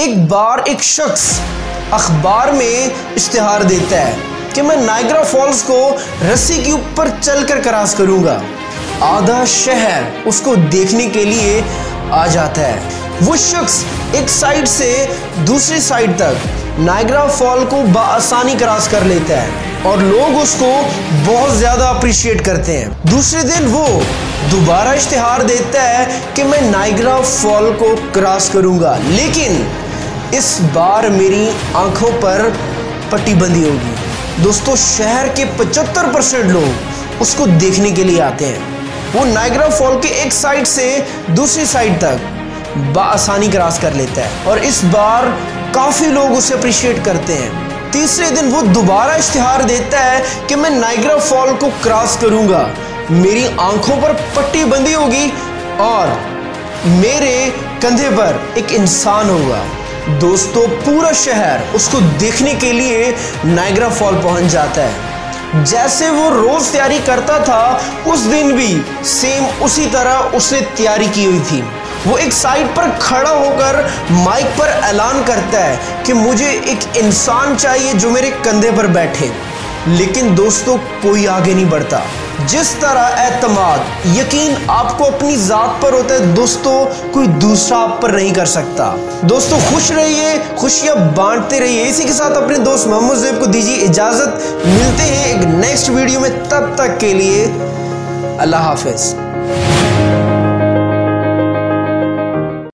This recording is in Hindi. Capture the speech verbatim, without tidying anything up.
एक बार एक शख्स अखबार में इश्तिहार देता है कि मैं नायग्रा फॉल्स को रस्सी के ऊपर चलकर क्रॉस करूंगा। आधा शहर उसको देखने के लिए आ जाता है। वो शख्स एक साइड से दूसरी साइड तक नायग्रा फॉल को बआसानी क्रॉस कर लेता है और लोग उसको बहुत ज़्यादा अप्रिशिएट करते हैं। दूसरे दिन वो दोबारा इश्तिहार देता है कि मैं नायग्रा फॉल को क्रॉस करूंगा, लेकिन इस बार मेरी आंखों पर पट्टी बंधी होगी। दोस्तों, शहर के पचहत्तर परसेंट लोग उसको देखने के लिए आते हैं। वो नायग्रा फॉल के एक साइड से दूसरी साइड तक बआसानी क्रॉस कर लेता है और इस बार काफ़ी लोग उसे अप्रिशिएट करते हैं। तीसरे दिन वो दोबारा इश्तिहार देता है कि मैं नायग्रा फॉल को क्रॉस करूंगा, मेरी आंखों पर पट्टी बंधी होगी और मेरे कंधे पर एक इंसान होगा। दोस्तों, पूरा शहर उसको देखने के लिए नायग्रा फॉल पहुंच जाता है। जैसे वो रोज तैयारी करता था, उस दिन भी सेम उसी तरह उसने तैयारी की हुई थी। वो एक साइड पर खड़ा होकर माइक पर ऐलान करता है कि मुझे एक इंसान चाहिए जो मेरे कंधे पर बैठे, लेकिन दोस्तों कोई आगे नहीं बढ़ता। जिस तरह एतमाद, यकीन आपको अपनी जात पर होता है, दोस्तों कोई दूसरा आप पर नहीं कर सकता। दोस्तों, खुश रहिए, खुशियां बांटते रहिए। इसी के साथ अपने दोस्त मोहम्मद ज़ुहैब को दीजिए इजाजत। मिलते हैं एक नेक्स्ट वीडियो में, तब तक के लिए अल्लाह हाफिज।